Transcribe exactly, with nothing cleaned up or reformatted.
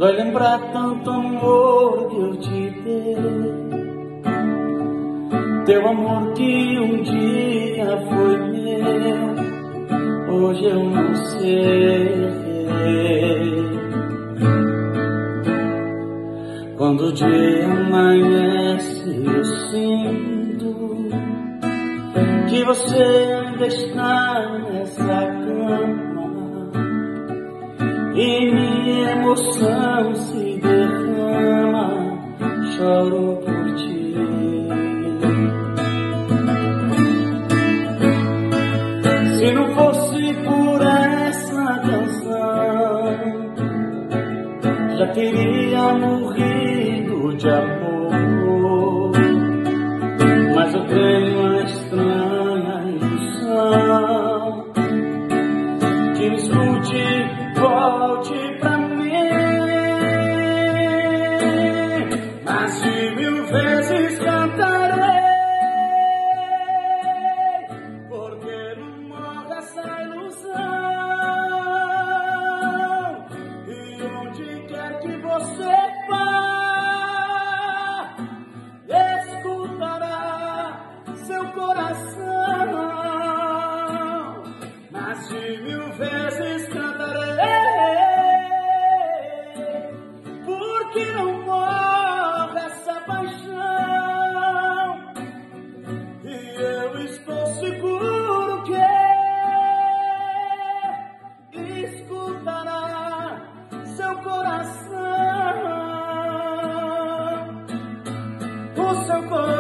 Dói lembrar tanto amor que eu te dei, teu amor que um dia foi meu, hoje eu não sei. Quando o dia amanhece eu sinto que você ainda está nessa cama e minha emoção se derrama, choro por ti. Se não fosse por essa canção, já teria morrido de amor, mas eu tenho a estranha ilusão que me escute, volte pra mim. Mas de mil vezes cantarei, porque não morre essa ilusão. E onde quer que você vá, escutará seu coração. Mas de mil vezes cantarei, porque não morre essa paixão. E eu estou seguro que escutará seu coração, o seu coração.